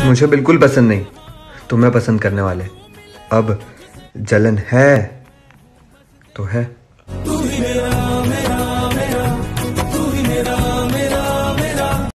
मुझे बिल्कुल पसंद नहीं, तुम्हें पसंद करने वाले। अब जलन है तो है।